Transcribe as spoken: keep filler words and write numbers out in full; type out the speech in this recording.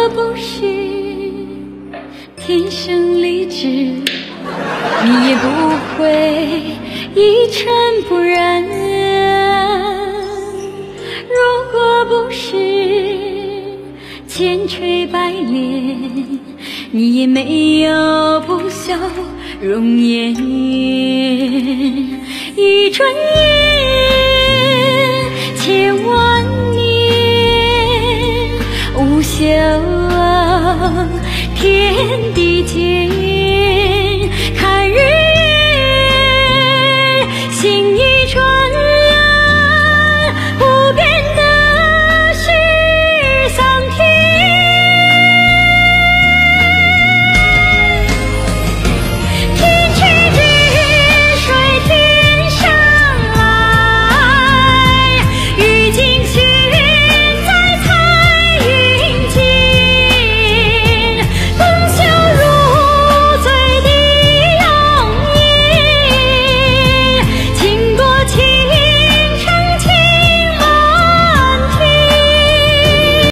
不是天生丽质，你也不会一尘不染。如果不是千锤百炼，你也没有不笑容颜。一转眼千万年，无休天地间。